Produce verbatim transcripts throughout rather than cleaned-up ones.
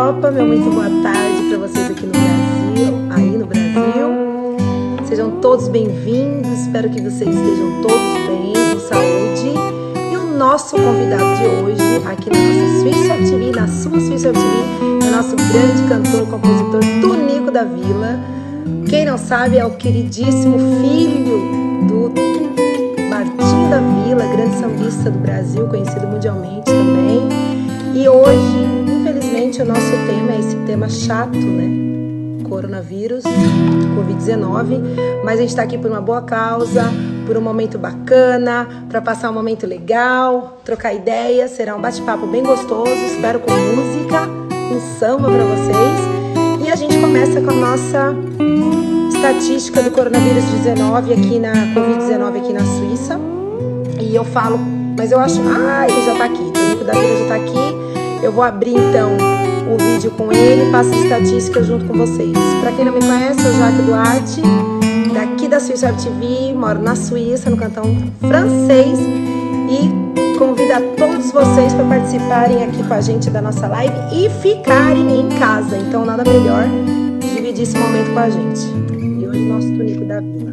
Europa, meu muito boa tarde para vocês aqui no Brasil, aí no Brasil. Sejam todos bem-vindos, espero que vocês estejam todos bem, com saúde. E o nosso convidado de hoje, aqui na nossa Swiss Web T V, na sua Swiss Web T V, é o nosso grande cantor, compositor Tonico da Vila. Quem não sabe, é o queridíssimo filho do Martinho da Vila, grande sambista do Brasil, conhecido mundialmente também. E hoje, infelizmente, o nosso tema é esse tema chato, né? Coronavírus, covid dezenove. Mas a gente está aqui por uma boa causa, por um momento bacana, para passar um momento legal, trocar ideias. Será um bate-papo bem gostoso, espero com música, um samba para vocês. E a gente começa com a nossa estatística do coronavírus dezenove aqui na covid dezenove aqui na Suíça. E eu falo, mas eu acho, ah, ele já tá aqui, o Tonico da Vila já tá aqui. Eu vou abrir então o vídeo com ele, passo as estatísticas junto com vocês. Para quem não me conhece, eu sou Jaque Duarte, daqui da Swiss Web T V, moro na Suíça, no cantão francês, e convido a todos vocês para participarem aqui com a gente da nossa live e ficarem em casa. Então nada melhor dividir esse momento com a gente. E hoje nosso Tonico da Vila.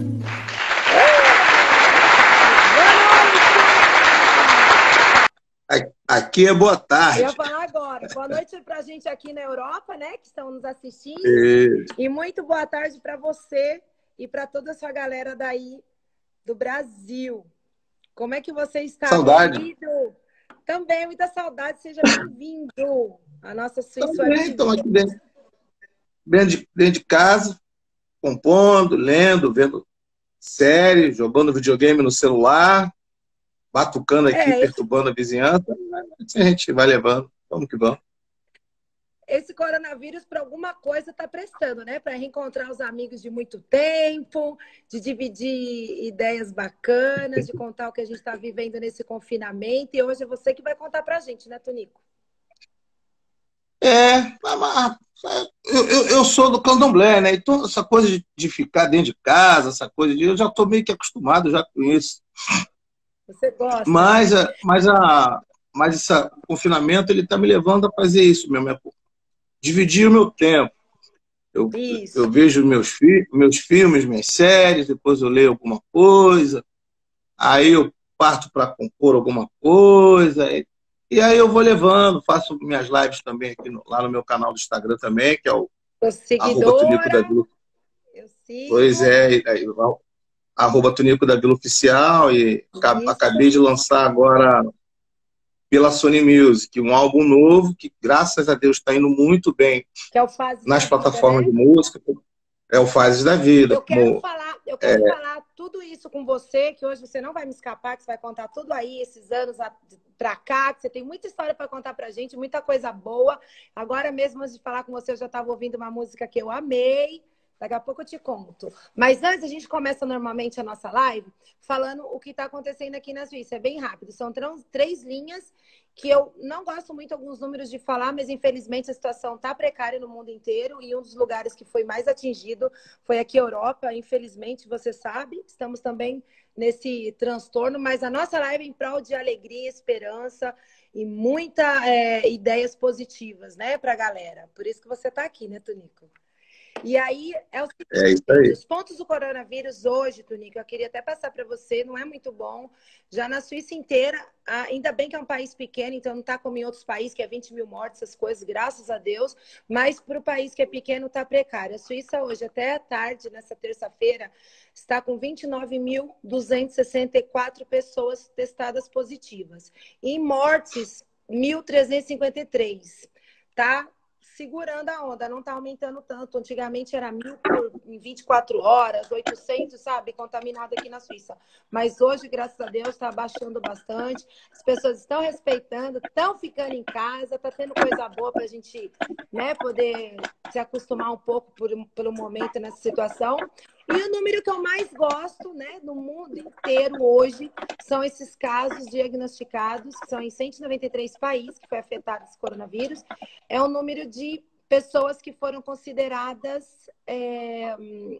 Aqui é boa tarde. Eu ia falar agora. Boa noite para a gente aqui na Europa, né? Que estão nos assistindo. Isso. E muito boa tarde para você e para toda a sua galera daí do Brasil. Como é que você está? Saudade. Querido? Também, muita saudade. Seja bem-vindo à nossa Suíça. Também, estamos aqui dentro, dentro, de, dentro de casa, compondo, lendo, vendo série, jogando videogame no celular, batucando aqui, É, perturbando a vizinhança. A gente vai levando. Vamos que vamos. Esse coronavírus, para alguma coisa, está prestando, né? Para reencontrar os amigos de muito tempo, de dividir ideias bacanas, de contar o que a gente está vivendo nesse confinamento. E hoje é você que vai contar para a gente, né, Tonico? É, eu, eu, eu sou do candomblé, né? Então, essa coisa de, de ficar dentro de casa, essa coisa de. Eu já estou meio que acostumado já com isso. Você gosta? Mas, a, mas, a, mas esse confinamento ele está me levando a fazer isso mesmo. É dividir o meu tempo. Eu, eu vejo meus, fi, meus filmes, minhas séries, depois eu leio alguma coisa, aí eu parto para compor alguma coisa, e, e aí eu vou levando, faço minhas lives também aqui no, lá no meu canal do Instagram também, que é o arroba Tonico da Vila. Eu sigo. Pois é, aí, arroba Tonico da Vila Oficial, e isso. Acabei de lançar agora pela Sony Music, um álbum novo que, graças a Deus, está indo muito bem que é o Fases nas da plataformas vida, né? de música. É o Fases da Vida. Eu quero, como, falar, eu quero é... falar tudo isso com você, que hoje você não vai me escapar, que você vai contar tudo aí, esses anos pra cá, que você tem muita história para contar pra gente, muita coisa boa. Agora mesmo, antes de falar com você, eu já estava ouvindo uma música que eu amei. Daqui a pouco eu te conto. Mas antes, a gente começa normalmente a nossa live falando o que está acontecendo aqui na Suíça. É bem rápido. São três linhas que eu não gosto muito alguns números de falar, mas infelizmente a situação está precária no mundo inteiro e um dos lugares que foi mais atingido foi aqui a Europa. Infelizmente, você sabe, estamos também nesse transtorno, mas a nossa live é em prol de alegria, esperança e muitas é, ideias positivas, né, para a galera. Por isso que você está aqui, né, Tonico? E aí, é o seguinte, é isso aí. Os pontos do coronavírus hoje, Tonico, eu queria até passar para você, não é muito bom. Já na Suíça inteira, ainda bem que é um país pequeno, então não está como em outros países, que é vinte mil mortes, essas coisas, graças a Deus. Mas para o país que é pequeno, está precário. A Suíça hoje, até a tarde, nessa terça-feira, está com vinte e nove mil duzentas e sessenta e quatro pessoas testadas positivas. E mortes, mil trezentos e cinquenta e três, tá? Segurando a onda, não está aumentando tanto. Antigamente era mil por, em vinte e quatro horas, oitocentos, sabe, contaminado aqui na Suíça. Mas hoje, graças a Deus, está abaixando bastante. As pessoas estão respeitando, estão ficando em casa, está tendo coisa boa para a gente, né, poder se acostumar um pouco por, pelo momento nessa situação. E o número que eu mais gosto, né, no mundo inteiro hoje, são esses casos diagnosticados, que são em cento e noventa e três países que foi afetado esse coronavírus. É o número de pessoas que foram consideradas é,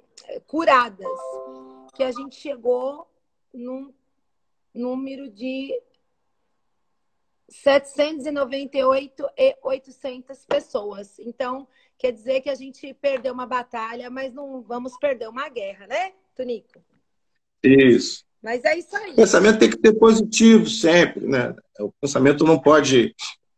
curadas, que a gente chegou num número de setecentos e noventa e oito mil e oitocentas pessoas. Então, quer dizer que a gente perdeu uma batalha, mas não vamos perder uma guerra, né, Tonico? Isso. Mas é isso aí. O pensamento tem que ser positivo sempre, né? O pensamento não pode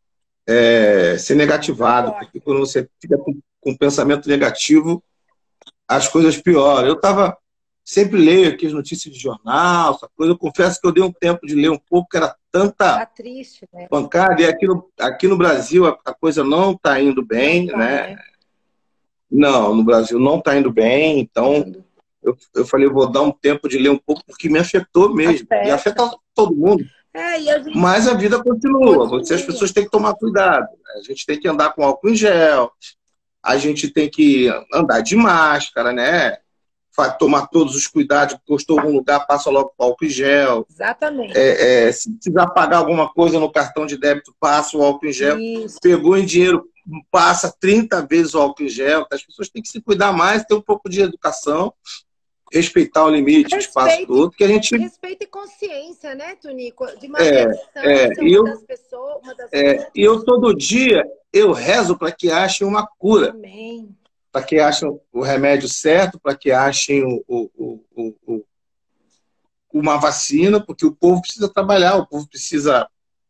é, ser negativado, porque quando você fica com, com pensamento negativo, as coisas pioram. Eu estava sempre leio aqui as notícias de jornal, essa coisa. Eu confesso que eu dei um tempo de ler um pouco, que era tanta tá triste, né? pancada, e aqui no, aqui no Brasil a, a coisa não está indo bem, tá, né? né? Não, no Brasil não está indo bem, então eu, eu falei, eu vou dar um tempo de ler um pouco, porque me afetou mesmo, e afeta todo mundo. É, e a gente... Mas a vida continua, continua. Você, as pessoas têm que tomar cuidado, a gente tem que andar com álcool em gel, a gente tem que andar de máscara, né? Tomar todos os cuidados, porque eu estou em algum lugar, passa logo com álcool em gel. Exatamente. É, é, se precisar pagar alguma coisa no cartão de débito, passa o álcool em gel. Isso. Pegou em dinheiro, passa trinta vezes o álcool em gel. As pessoas têm que se cuidar mais, ter um pouco de educação, respeitar o limite, o espaço todo. Que a gente... Respeito e consciência, né, Tonico? De manter é, é, uma eu, das pessoas... Uma das é, e eu, todo dia, eu rezo para que achem uma cura. Amém. Para que achem o remédio certo, para que achem o, o, o, o, uma vacina, porque o povo precisa trabalhar, o povo precisa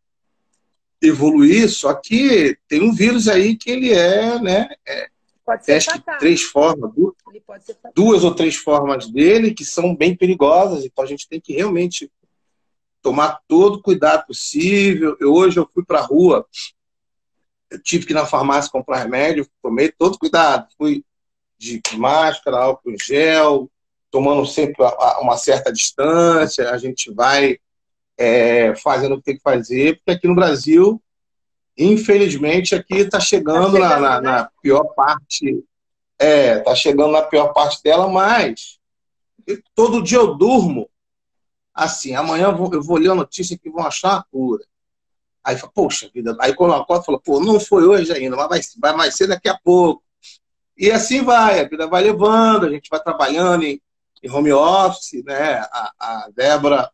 evoluir, só que tem um vírus aí que ele é, né, é, pode ser acho que três formas, duas, ele pode ser duas ou três formas dele que são bem perigosas, então a gente tem que realmente tomar todo o cuidado possível. Eu, hoje eu fui para a rua, eu tive que ir na farmácia comprar remédio, tomei todo cuidado. Fui de máscara, álcool em gel, tomando sempre uma certa distância. A gente vai é, fazendo o que tem que fazer, porque aqui no Brasil, infelizmente, aqui está chegando, tá chegando na, na, né? na pior parte. É, está chegando na pior parte dela, mas todo dia eu durmo assim. Amanhã eu vou, eu vou ler a notícia que vão achar a cura. Aí, poxa vida, aí quando eu acordo, falo, pô, não foi hoje ainda, mas vai, vai mais ser daqui a pouco. E assim vai, a vida vai levando, a gente vai trabalhando em, em home office, né? A, a Débora,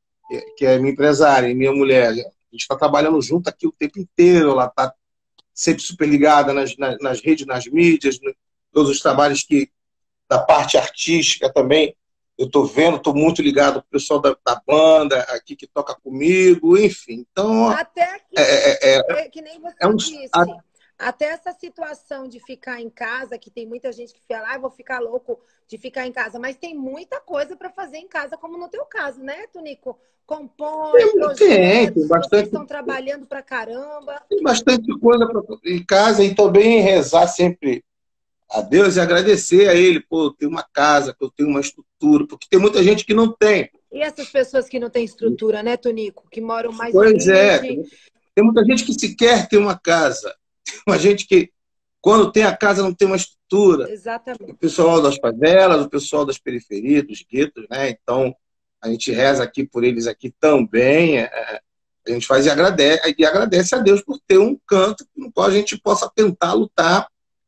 que é minha empresária e minha mulher, a gente está trabalhando junto aqui o tempo inteiro, ela está sempre super ligada nas, nas, nas redes, nas mídias, no, todos os trabalhos que, da parte artística também, eu estou vendo, estou muito ligado com o pessoal da, da banda aqui que toca comigo, enfim. Então, até que, é, é, é, que nem você é um, disse, a, até essa situação de ficar em casa, que tem muita gente que fala, ah, eu vou ficar louco de ficar em casa, mas tem muita coisa para fazer em casa, como no teu caso, né, Tonico? Compõe, tem, projetos, tem, tem bastante, vocês estão trabalhando pra caramba. Tem bastante coisa pra, em casa, e também rezar sempre a Deus e agradecer a Ele, pô, eu tenho uma casa, eu tenho uma estrutura, porque tem muita gente que não tem. E essas pessoas que não têm estrutura, né, Tonico? Que moram mais Pois longe. é, tem muita gente que sequer tem uma casa. Tem uma gente que, quando tem a casa, não tem uma estrutura. Exatamente. O pessoal das favelas, o pessoal das periferias, dos guetos, né? Então, a gente reza aqui por eles aqui também. É, a gente faz e agradece, e agradece a Deus por ter um canto no qual a gente possa tentar lutar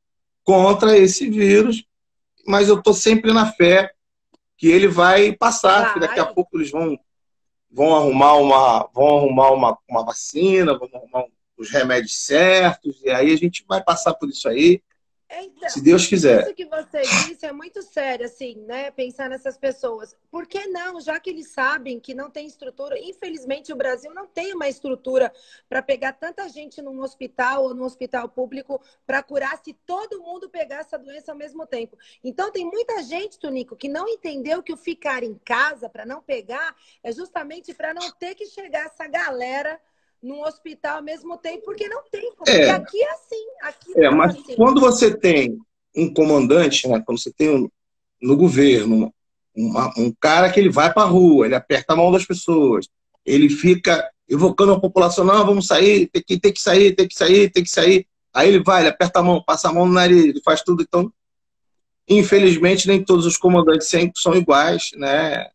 contra esse vírus, mas eu estou sempre na fé que ele vai passar, vai. que daqui a pouco eles vão, vão arrumar, uma, vão arrumar uma, uma vacina, vão arrumar os remédios certos, e aí a gente vai passar por isso aí, então, se Deus quiser. Isso que você disse é muito sério, assim, né? Pensar nessas pessoas. Por que não? Já que eles sabem que não tem estrutura, infelizmente o Brasil não tem uma estrutura para pegar tanta gente num hospital ou num hospital público para curar se todo mundo pegar essa doença ao mesmo tempo. Então tem muita gente, Tonico, que não entendeu que o ficar em casa para não pegar é justamente para não ter que chegar essa galera num hospital ao mesmo tempo, porque não tem como. É, e aqui é assim. Aqui é, mas assim. Quando você tem um comandante, né, quando você tem um, no governo uma, um cara que ele vai para a rua, ele aperta a mão das pessoas, ele fica evocando a população, não, vamos sair, tem que, tem que sair, tem que sair, tem que sair. Aí ele vai, ele aperta a mão, passa a mão no nariz, ele faz tudo. Então, infelizmente, nem todos os comandantes sempre são iguais, né?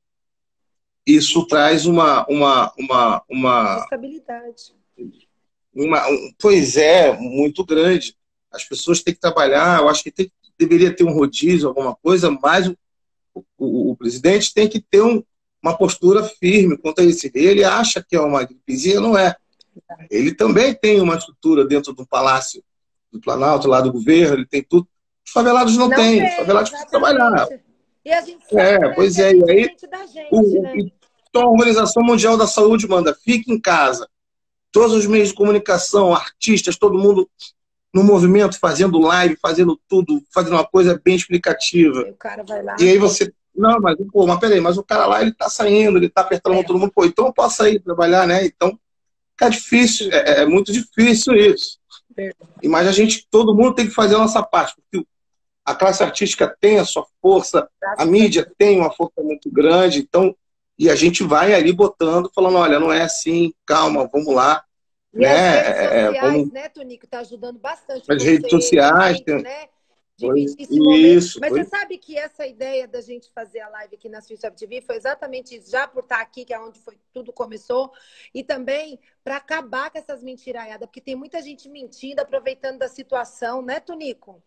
Isso traz uma... uma, uma, uma estabilidade. Uma, um, pois é, muito grande. As pessoas têm que trabalhar, eu acho que tem, deveria ter um rodízio, alguma coisa, mas o, o, o presidente tem que ter um, uma postura firme quanto a esse. Ele acha que é uma gripezinha, não é. Ele também tem uma estrutura dentro do Palácio do Planalto, lá do governo, ele tem tudo. Os favelados não, não têm, os favelados precisam trabalhar. E a gente sabe, é, né, pois é, e aí da gente, o, né? então a Organização Mundial da Saúde manda, fique em casa. Todos os meios de comunicação, artistas, todo mundo no movimento, fazendo live, fazendo tudo, fazendo uma coisa bem explicativa. E o cara vai lá. E aí você, não, mas, pô, mas peraí, mas o cara lá, ele tá saindo, ele tá apertando é. todo mundo, pô, então eu posso sair trabalhar, né? Então, fica difícil, é, é muito difícil isso. E, mas a gente, todo mundo tem que fazer a nossa parte, porque a classe artística tem a sua força, a mídia tem uma força muito grande, então, e a gente vai ali botando, falando, olha, não é assim, calma, vamos lá. E né? as redes sociais, é, vamos... né, Tonico, tá ajudando bastante. As redes sociais, muito, tem... né? Pois, esse momento. isso, Mas foi... você sabe que essa ideia da gente fazer a live aqui na Switch Up T V foi exatamente isso, já por estar aqui, que é onde foi, tudo começou, e também para acabar com essas mentiraiadas, porque tem muita gente mentindo, aproveitando da situação, né, Tonico?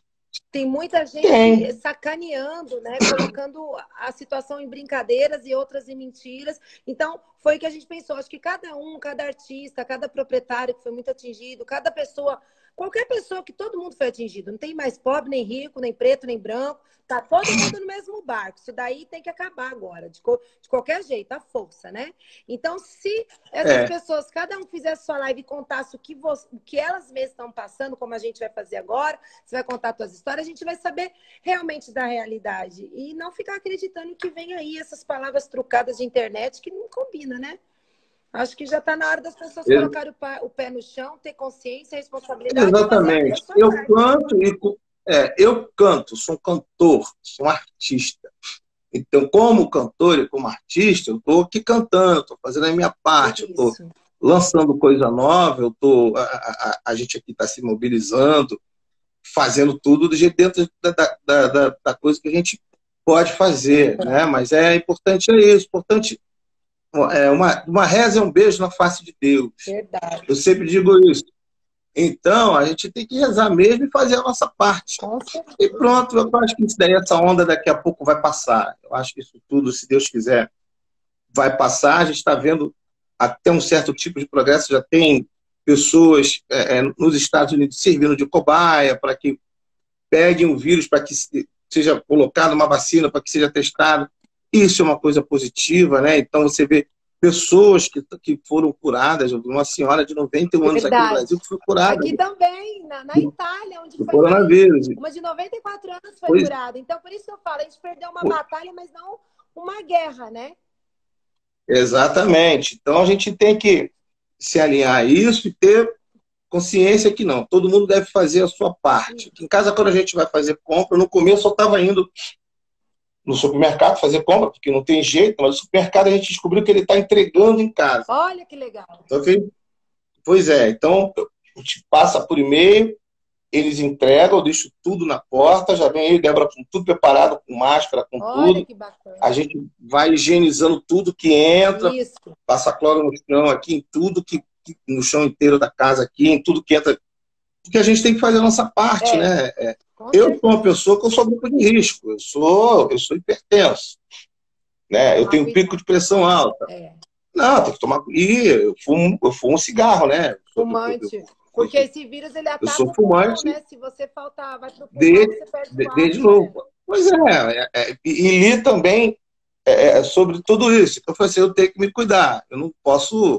Tem muita gente Tem. sacaneando, né? Colocando a situação em brincadeiras e outras em mentiras. Então, foi o que a gente pensou. Acho que cada um, cada artista, cada proprietário que foi muito atingido, cada pessoa, qualquer pessoa que todo mundo foi atingido. Não tem mais pobre, nem rico, nem preto, nem branco. Tá todo mundo no mesmo barco. Isso daí tem que acabar agora, de, co de qualquer jeito, a força, né? Então, se essas é. pessoas, cada um fizesse sua live e contasse o que, você, o que elas mesmas estão passando, como a gente vai fazer agora, você vai contar suas histórias, a gente vai saber realmente da realidade. E não ficar acreditando que vem aí essas palavras trucadas de internet que não combina, né? Acho que já está na hora das pessoas Eu... colocarem o pé no chão, ter consciência e responsabilidade. Exatamente. Eu canto e... É, eu canto, sou um cantor, sou um artista. Então, como cantor e como artista, eu estou aqui cantando, estou fazendo a minha parte, estou lançando coisa nova, eu tô, a, a, a gente aqui está se mobilizando, fazendo tudo do jeito dentro da, da, da, da coisa que a gente pode fazer, né? Mas é importante, é isso, importante. É, uma, uma reza é um beijo na face de Deus. Verdade. Eu sempre digo isso. Então, a gente tem que rezar mesmo e fazer a nossa parte. E pronto, eu acho que isso daí, essa onda daqui a pouco vai passar. Eu acho que isso tudo, se Deus quiser, vai passar. A gente está vendo até um certo tipo de progresso. Já tem pessoas é, nos Estados Unidos servindo de cobaia para que peguem o vírus, para que seja colocado uma vacina, para que seja testado. Isso é uma coisa positiva, né? Então, você vê pessoas que, que foram curadas, uma senhora de noventa e um anos Verdade. aqui no Brasil que foi curada. Aqui também, na, na Itália, onde foi coronavírus. Uma de noventa e quatro anos foi pois... curada. Então, por isso que eu falo, a gente perdeu uma pois... batalha, mas não uma guerra, né? Exatamente. Então, a gente tem que se alinhar a isso e ter consciência que não. Todo mundo deve fazer a sua parte. Aqui em casa, quando a gente vai fazer compra, no começo eu estava indo no supermercado fazer compra, porque não tem jeito, mas o supermercado a gente descobriu que ele está entregando em casa. Olha que legal. Então, pois é, então a gente passa por e-mail, eles entregam, eu deixo tudo na porta, já vem aí, Débora, com tudo preparado, com máscara, com Olha tudo. Que bacana. A gente vai higienizando tudo que entra, Isso. passa cloro no chão aqui, em tudo, que, no chão inteiro da casa aqui, em tudo que entra. Porque a gente tem que fazer a nossa parte, é. né? É. Eu sou uma pessoa que eu sou grupo de risco, eu sou, eu sou hipertenso, né? Eu tenho um pico de pressão alta. É. Não, tem que tomar... E eu fumo, eu fumo um cigarro, né? Fumante. Eu, eu, porque eu, esse vírus, ele ataca eu sou fumante, pulmão, né? Se você faltar, vai pro pulmão, de, você perde de, o ar, de novo. Né? Pois é, é, é e li também é, sobre tudo isso. Então, eu falei assim, eu tenho que me cuidar. Eu não posso...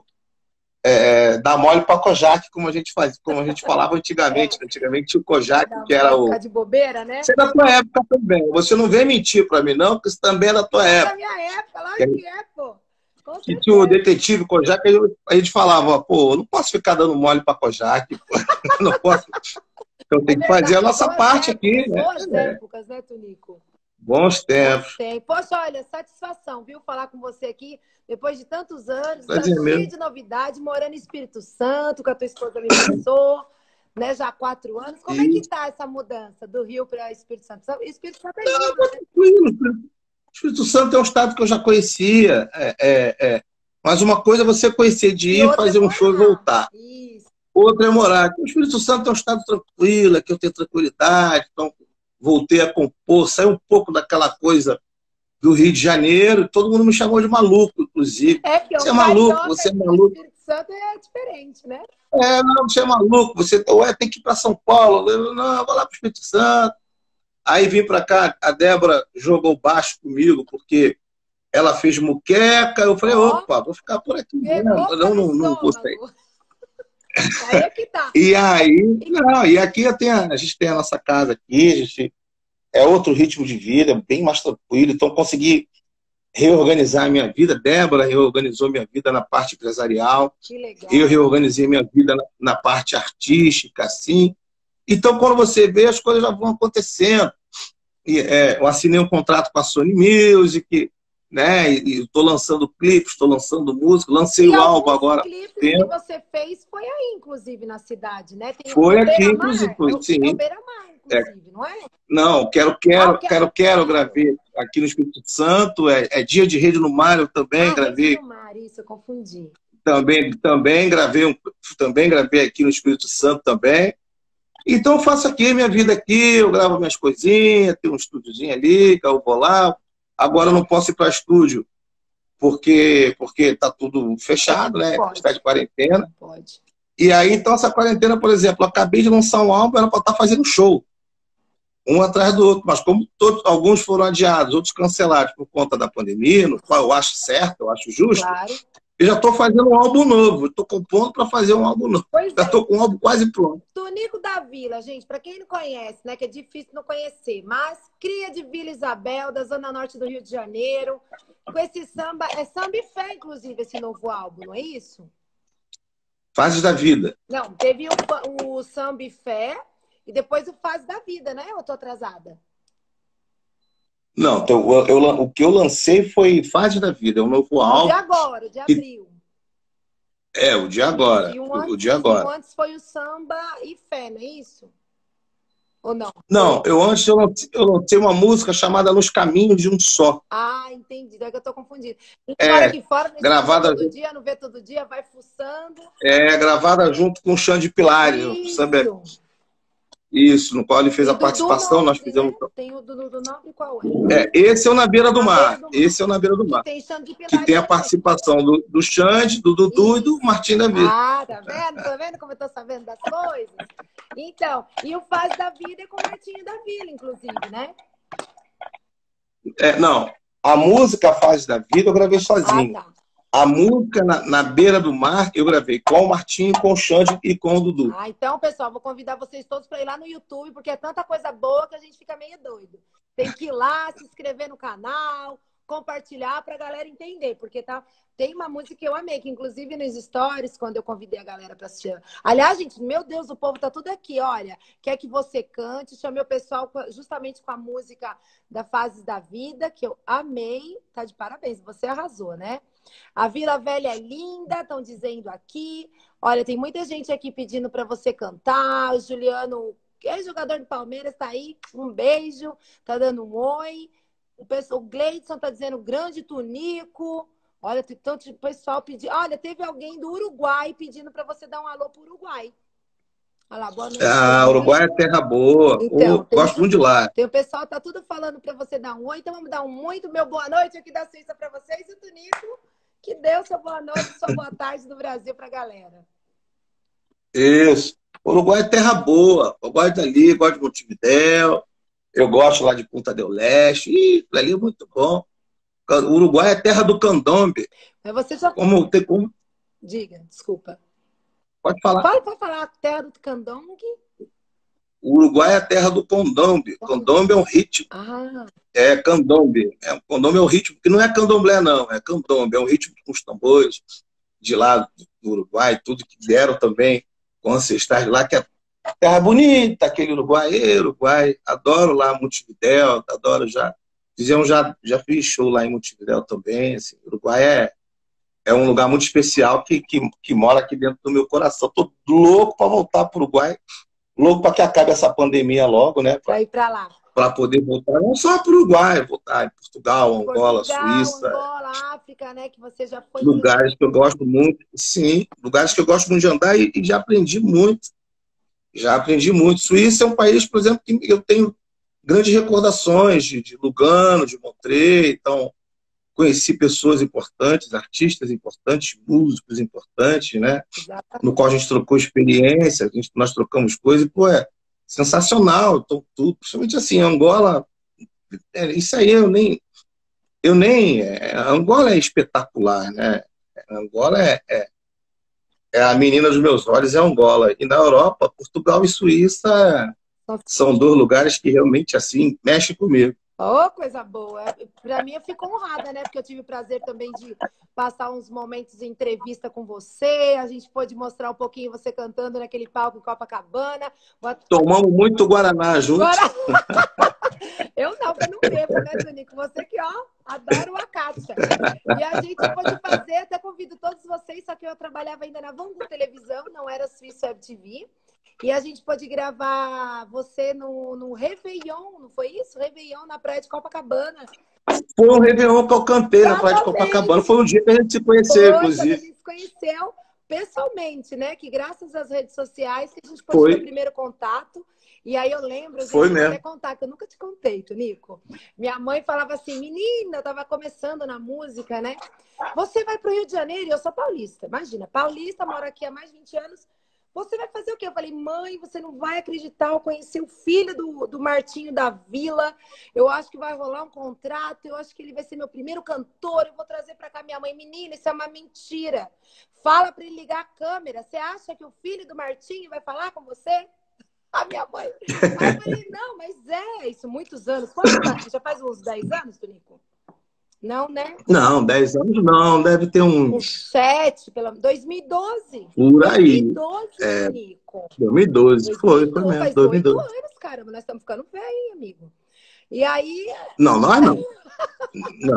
É, dar mole para Kojak, como a gente faz, como a gente falava antigamente. É. Antigamente tinha o Kojak, que era o... de bobeira, né? Você é da tua época também. Você não vem mentir para mim, não, porque isso também é da tua é época. É da minha época, lá que é, pô. Que tinha o detetive Kojak, a gente falava, pô, eu não posso ficar dando mole para Kojak, pô. Eu não posso... Então tem que fazer a nossa boas parte épocas, aqui, né? Boas é. épocas, né, Tonico? Bons tempos. Poxa, olha, satisfação, viu, falar com você aqui, depois de tantos anos, tá Prazer cheio mesmo. de novidade, morando em Espírito Santo, que a tua esposa me passou, né, já há quatro anos. Como e... é que tá essa mudança do Rio para Espírito Santo? Espírito Santo é lindo, né? Tranquilo. Espírito Santo é um estado que eu já conhecia, é, é, é. mas uma coisa é você conhecer de ir, fazer um show e voltar. Isso. Outra é morar. O Espírito Santo é um estado tranquilo, que eu tenho tranquilidade, então voltei a compor, saí um pouco daquela coisa do Rio de Janeiro, todo mundo me chamou de maluco, inclusive. É que você é maluco, você é maluco. Santo é diferente, né? É, não, você é maluco, você ué, tem que ir para São Paulo. Eu, não, eu vou lá para o Espírito Santo. Aí vim para cá, a Débora jogou baixo comigo, porque ela fez muqueca. Eu falei, Ó, opa, vou ficar por aqui mesmo. pegou Não, pelo não, não vou sair. estômago. Aí é que tá. E aí, não, e aqui eu tenho, a gente tem a nossa casa aqui, a gente é outro ritmo de vida, bem mais tranquilo. Então, consegui reorganizar a minha vida. Débora reorganizou minha vida na parte empresarial. Que legal. Eu reorganizei minha vida na, na parte artística, assim. Então, quando você vê, as coisas já vão acontecendo. E, é, eu assinei um contrato com a Sony Music, né? E estou lançando clipes, estou lançando música, lancei e o álbum agora. Os clipes que você fez foi aí, inclusive, na cidade, né? Tem foi aqui, inclusive, é, sim. É o Beira-Mar, inclusive, é. Não é? Não, quero, quero, ah, quero, quero, quero, gravei aqui no Espírito Santo, é, é Dia de Rede no Mar, eu também ah, gravei. Rede no Mar, isso, eu confundi. Também, também gravei, um, também gravei aqui no Espírito Santo também. Então eu faço aqui minha vida aqui, eu gravo minhas coisinhas, tenho um estúdiozinho ali, que eu vou lá. Agora eu não posso ir para estúdio, porque porque tá tudo fechado, né? Está de quarentena. Não pode. E aí, então, essa quarentena, por exemplo, eu acabei de lançar um álbum, era para estar fazendo um show. Um atrás do outro, mas como todos, alguns foram adiados, outros cancelados por conta da pandemia, no qual eu acho certo, eu acho justo, claro. Eu já estou fazendo um álbum novo, estou compondo para fazer um álbum novo. Pois já estou é. com um álbum quase pronto. Tunico da Vila, gente, para quem não conhece, né, que é difícil não conhecer, mas cria de Vila Isabel, da zona norte do Rio de Janeiro, com esse samba, é samba e fé, inclusive, esse novo álbum, não é isso? Fases da Vida. Não, teve o, o samba e fé e depois o Fase da Vida, né? Ou eu tô atrasada? Não, então, eu, eu, o que eu lancei foi Fase da Vida, é um novo álbum. O de agora, o de abril. É, o de agora. E um o, antes, o de agora. E um antes foi o samba e fé, não é isso? Ou não? Não, eu antes eu lancei, eu lancei uma música chamada Nos Caminhos de um Só. Ah, entendi. É que eu tô confundida. E é, fora que fora, não gravada todo dia, não vê todo dia, vai fuçando. É, gravada junto com o Xande Pilares. Isso. O samba Isso, no qual ele fez e a participação, Nobre, nós fizemos... Né? Tem o do Dudu Nobre, qual é? é? Esse é o Na Beira do Mar. Beira do Mar. Esse é o Na Beira do Mar. Que tem, Xande que tem a participação do, do Xande, do Dudu Isso. e do Martim da Vida. Ah, tá vendo? Tá vendo como eu tô sabendo das coisas? Então, e o Fase da Vida é com o Martinho da Vila, inclusive, né? É, não, a música Fase da Vida eu gravei sozinho. Ah, tá. A música na, na Beira do Mar eu gravei com o Martinho, com o Xande e com o Dudu. Ah, então, pessoal, vou convidar vocês todos para ir lá no YouTube, porque é tanta coisa boa que a gente fica meio doido. Tem que ir lá, se inscrever no canal, compartilhar para a galera entender, porque tá, tem uma música que eu amei, que inclusive nos stories, quando eu convidei a galera para assistir. Aliás, gente, meu Deus, o povo tá tudo aqui, olha, quer que você cante, chamei o pessoal justamente com a música da Fases da Vida, que eu amei, tá de parabéns, você arrasou, né? A Vila Velha é linda, estão dizendo aqui. Olha, tem muita gente aqui pedindo para você cantar. O Juliano, que é jogador do Palmeiras, está aí. Um beijo, tá dando um oi. O, pessoal, o Gleidson tá dizendo grande Tunico. Olha, tem tanto pessoal pedindo. Olha, teve alguém do Uruguai pedindo para você dar um alô pro Uruguai. Olha lá, boa noite. Ah, Uruguai é terra boa. Então, oh, gosto muito de lá. Tem o pessoal, tá tudo falando para você dar um oi. Então vamos dar um muito meu boa noite aqui da Suíça para vocês. E o Tunico, que deu sua boa noite, sua boa tarde do Brasil para a galera. Isso. O Uruguai é terra boa. Eu gosto dali, gosto de Montevidéu. Eu gosto lá de Punta del Leste. Ih, ali é muito bom. O Uruguai é terra do candombe. Mas você já... Como, tem como... Diga, desculpa. Pode falar. Pode, pode falar. Terra do candombe? O Uruguai é a terra do candombe. Candombe é um ritmo. Ah. É candombe. É, candombe é um ritmo que não é candomblé, não. É candombe. É um ritmo com os tambores de lá do Uruguai, tudo que deram também com ancestrais lá, que é terra bonita, aquele Uruguai. Ei, Uruguai. Adoro lá Montevidéu, adoro já. Dizemos, já, já fiz show lá em Montevidéu também. Assim, o Uruguai é, é um lugar muito especial que, que, que mora aqui dentro do meu coração. Tô louco para voltar para o Uruguai. Louco para que acabe essa pandemia logo, né? Para ir para lá. Para poder voltar, não só para o Uruguai, voltar em Portugal, Angola, Portugal, Suíça. Angola, África, né? Que você já foi. Lugares que eu gosto muito, sim. Lugares que eu gosto muito de andar e, e já aprendi muito. Já aprendi muito. Suíça é um país, por exemplo, que eu tenho grandes recordações de, de Lugano, de Montreux. Então, conheci pessoas importantes, artistas importantes, músicos importantes, né? No qual a gente trocou experiência, a gente, nós trocamos coisas, e, pô, é sensacional, tô, tudo, principalmente assim, Angola, é, isso aí eu nem, eu nem, é, Angola é espetacular, né? Angola é, é, é a menina dos meus olhos, é Angola, e na Europa, Portugal e Suíça são dois lugares que realmente, assim, mexem comigo. Oh, coisa boa. Para mim, eu fico honrada, né? Porque eu tive o prazer também de passar uns momentos de entrevista com você. A gente pôde mostrar um pouquinho você cantando naquele palco em Copacabana. Tomamos muito Guaraná juntos. Guaraná. Eu não, eu não bebo, né, Tonico? Você que, ó, adora uma caixa. E a gente pôde fazer, até convido todos vocês, só que eu trabalhava ainda na Vangu Televisão, não era Suíça Web T V. E a gente pôde gravar você no, no Réveillon, não foi isso? Réveillon na praia de Copacabana. Foi um Réveillon que eu cantei Exatamente. Na praia de Copacabana. Foi um dia que a gente se conheceu, foi, inclusive. A gente se conheceu pessoalmente, né? Que graças às redes sociais que a gente pôde ter o primeiro contato. E aí eu lembro, eu Foi mesmo. até contar, que eu nunca te contei, Tonico. Minha mãe falava assim, menina, eu tava começando na música, né? Você vai pro Rio de Janeiro, e eu sou paulista. Imagina, paulista, moro aqui há mais de vinte anos. Você vai fazer o quê? Eu falei, mãe, você não vai acreditar, eu conheci o filho do, do Martinho da Vila, eu acho que vai rolar um contrato, eu acho que ele vai ser meu primeiro cantor, eu vou trazer pra cá minha mãe. Menina, isso é uma mentira. Fala pra ele ligar a câmera. Você acha que o filho do Martinho vai falar com você? A minha mãe. Aí eu falei, não, mas é isso, muitos anos. Quantos? Já faz uns dez anos, Tonico? Não, né? Não, dez anos não, deve ter uns... Uns sete, pelo menos. dois mil e doze. Por aí. dois mil e doze, é, Nico. dois mil e doze, foi, foi mesmo. Faz oito anos, caramba, nós estamos ficando velhos, amigo. E aí... Não, nós não. Não,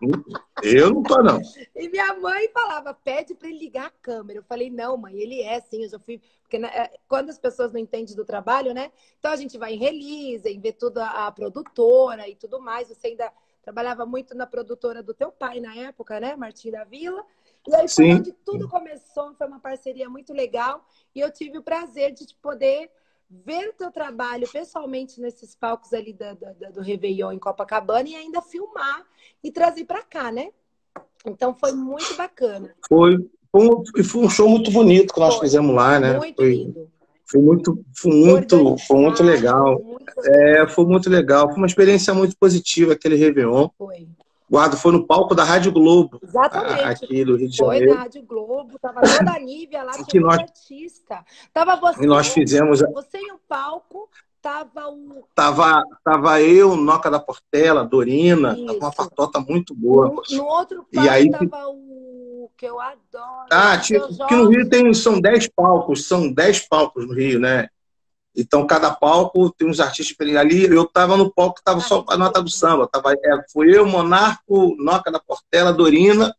eu não tô, não. E minha mãe falava, pede para ele ligar a câmera. Eu falei, não, mãe, ele é sim, eu já fui... Porque né, quando as pessoas não entendem do trabalho, né? Então a gente vai em release, em ver tudo a, a produtora e tudo mais. Você ainda... Trabalhava muito na produtora do teu pai na época, né? Martim da Vila. E aí foi Sim. onde tudo começou, foi uma parceria muito legal. E eu tive o prazer de poder ver o teu trabalho pessoalmente nesses palcos ali da, da, do Réveillon em Copacabana e ainda filmar e trazer para cá, né? Então foi muito bacana. Foi, foi, um, foi um show muito bonito que nós foi. fizemos lá, né? Muito foi... lindo. Foi muito, foi muito, foi muito legal. Muito é, foi muito legal. Foi uma experiência muito positiva aquele Réveillon. Foi. Guardo, foi no palco da Rádio Globo. Exatamente. Aqui do Rio de Janeiro. Foi na Rádio Globo. Tava toda a Nívia lá, tinha um nós, artista. Tava você, e nós fizemos... você em um palco, tava o... Tava, tava eu, Noca da Portela, Dorina. Isso. Tava uma patota muito boa. No, no outro palco e aí, tava o... que eu adoro. Ah, que no Rio tem, são dez palcos, são dez palcos no Rio, né? Então, cada palco tem uns artistas ali. Eu tava no palco que tava ah, só a nota do samba. Tava, é, foi eu, Monarco, Noca da Portela, Dorina,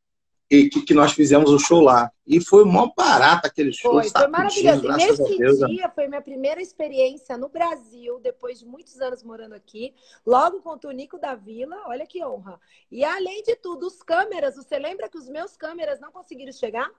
e que, que nós fizemos o show lá. E foi mó barato aquele show. Foi, foi maravilhoso. E nesse Deus, dia né? foi minha primeira experiência no Brasil, depois de muitos anos morando aqui, logo com o Tonico da Vila. Olha que honra. E além de tudo, os câmeras, você lembra que os meus câmeras não conseguiram chegar?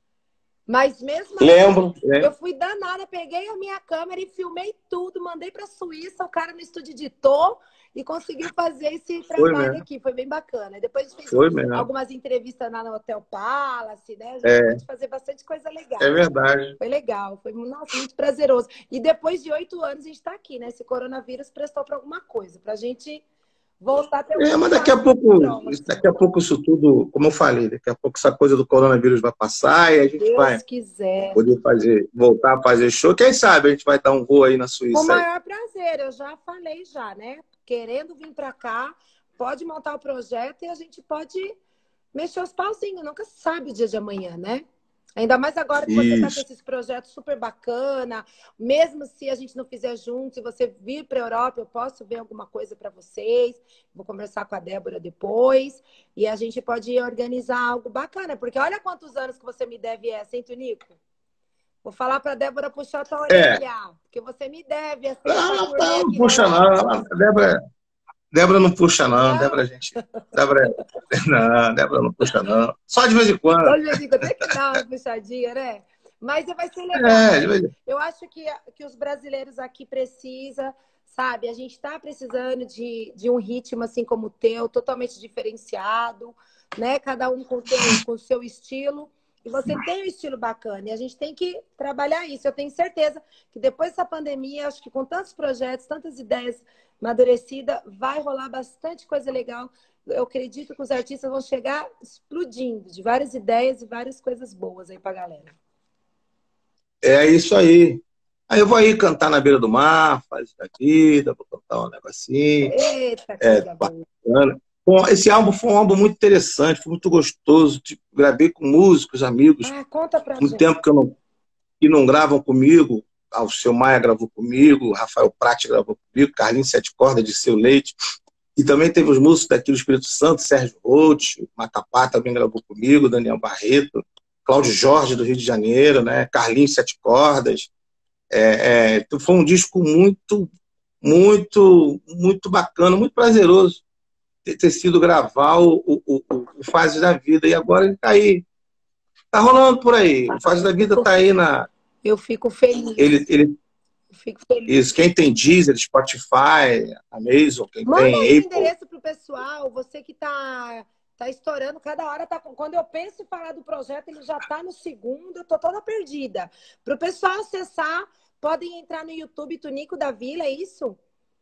Mas mesmo assim, lembro, lembro. eu fui danada, peguei a minha câmera e filmei tudo, mandei para a Suíça, o cara no estúdio editou e conseguiu fazer esse trabalho aqui. Foi bem bacana. E depois a gente fez Foi algumas mesmo. entrevistas lá no Hotel Palace, né? A gente é. pôde fazer bastante coisa legal. É verdade. Foi legal, foi nossa, muito prazeroso. E depois de oito anos a gente está aqui, né? Esse coronavírus prestou para alguma coisa, para a gente... voltar a ter um é, mas daqui a pouco, daqui a pouco isso tudo, como eu falei, daqui a pouco essa coisa do coronavírus vai passar e a gente Deus vai quiser. poder fazer, voltar a fazer show. Quem sabe a gente vai dar um voo aí na Suíça. Com o maior aí. prazer, eu já falei já, né? Querendo vir para cá, pode montar o projeto e a gente pode mexer os pauzinhos. Nunca se sabe o dia de amanhã, né? Ainda mais agora que você está com esses projetos super bacana, mesmo se a gente não fizer junto, se você vir para a Europa, eu posso ver alguma coisa para vocês. Vou conversar com a Débora depois e a gente pode organizar algo bacana, porque olha quantos anos que você me deve essa, hein, Tonico? Vou falar para a Débora puxar a tua orelha, é. porque você me deve essa. Não, não, não puxa não, a Débora... Débora não puxa, não. não. Débora, gente. Débora, não, Débora não puxa, não. Só de vez em quando. Só de vez em quando. Tem que dar uma puxadinha, né? Mas vai ser legal. É, de vez... Eu acho que, que os brasileiros aqui precisam sabe? A gente está precisando de, de um ritmo assim como o teu, totalmente diferenciado, né? Cada um com o teu, com o seu estilo. E você tem um estilo bacana. E a gente tem que trabalhar isso. Eu tenho certeza que depois dessa pandemia, acho que com tantos projetos, tantas ideias amadurecidas, vai rolar bastante coisa legal. Eu acredito que os artistas vão chegar explodindo de várias ideias e várias coisas boas aí pra galera. É isso aí. Aí eu vou aí cantar na beira do mar, faz da vida, vou cantar um negocinho. Eita, É coisa boa. bacana. Bom, esse álbum foi um álbum muito interessante, foi muito gostoso. Tipo, gravei com músicos, amigos, Ah, conta pra muito gente. tempo que, eu não, que não gravam comigo. Ah, o Seu Maia gravou comigo, o Rafael Prati gravou comigo, Carlinhos Sete Cordas de Seu Leite. E também teve os músicos daqui do Espírito Santo, Sérgio Roth, Macapá também gravou comigo, Daniel Barreto, Cláudio Jorge do Rio de Janeiro, né? Carlinhos Sete Cordas. É, é, foi um disco muito, muito, muito bacana, muito prazeroso ter, ter sido gravar o, o, o, o Fases da Vida. E agora ele está aí. Está rolando por aí. O Fases da Vida está aí na. Eu fico feliz. Ele, ele, Eu fico feliz. isso, quem tem Deezer, Spotify, Amazon, quem Manda tem aí o Apple. endereço pro pessoal. Você que tá, tá estourando, cada hora tá. Quando eu penso em falar do projeto, ele já tá no segundo, eu tô toda perdida. Pro pessoal acessar, podem entrar no YouTube Tunico da Vila, é isso?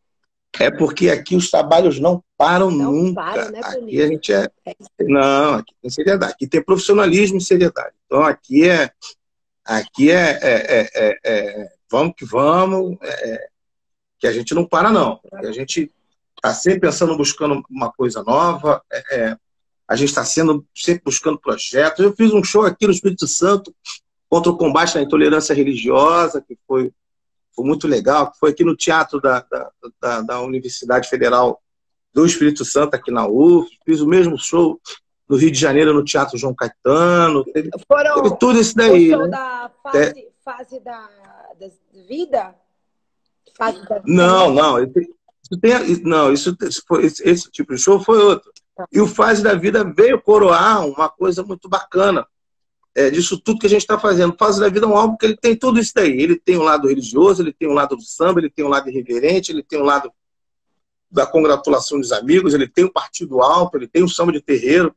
É porque aqui os trabalhos não param Não nunca. para, né, Aqui Tunico? a gente é. É. Não, aqui tem seriedade. Aqui tem profissionalismo e seriedade. Então aqui é. Aqui é. é, é, é, é vamos que vamos. É, que a gente não para, não. A gente está sempre pensando, buscando uma coisa nova. É, é, a gente está sendo sempre buscando projetos. Eu fiz um show aqui no Espírito Santo contra o combate à intolerância religiosa, que foi. Foi muito legal, foi aqui no Teatro da, da, da, da Universidade Federal do Espírito Santo, aqui na U F. Fiz o mesmo show no Rio de Janeiro, no Teatro João Caetano. Teve, Foram teve tudo isso daí. O show né? da fase, é. fase da, da vida? Fase da... Não, não. Isso tem, não, isso, isso foi, esse, esse tipo de show foi outro. E o Fase da Vida veio coroar uma coisa muito bacana. É, disso tudo que a gente está fazendo. Fase da Vida é um álbum que ele tem tudo isso daí. Ele tem um lado religioso, ele tem um lado do samba, ele tem um lado irreverente, ele tem um lado da congratulação dos amigos, ele tem o partido alto, ele tem o samba de terreiro,